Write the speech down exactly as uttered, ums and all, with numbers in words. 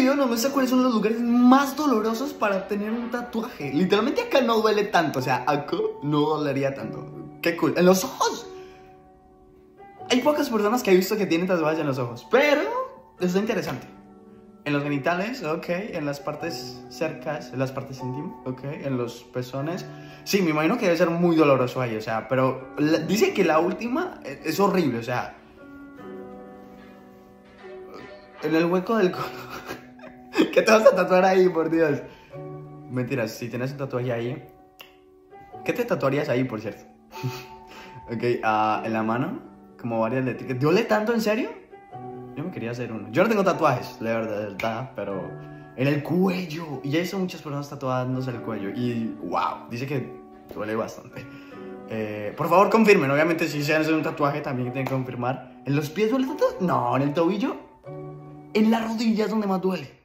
video nos muestra cuáles son los lugares más dolorosos para tener un tatuaje. Literalmente acá no duele tanto, o sea, acá no dolería tanto. Qué cool. En los ojos. Hay pocas personas que he visto que tienen tatuajes en los ojos, pero está interesante. En los genitales, ok. En las partes cercas, en las partes íntimas, ok. En los pezones. Sí, me imagino que debe ser muy doloroso ahí, o sea, pero la, dice que la última es, es horrible, o sea. En el hueco del codo. ¿Qué te vas a tatuar ahí, por Dios? Mentiras, si tienes un tatuaje ahí. ¿Qué te tatuarías ahí, por cierto? Ok, uh, en la mano. Como varias letras. ¿Duele tanto, en serio? Yo me quería hacer uno. Yo no tengo tatuajes, la verdad, de verdad, pero en el cuello. Y ya he visto muchas personas tatuándose el cuello. Y wow, dice que duele bastante. Eh, por favor, confirmen. Obviamente, si se hacen un tatuaje, también tienen que confirmar. ¿En los pies duele tanto? No, en el tobillo. En la rodilla es donde más duele.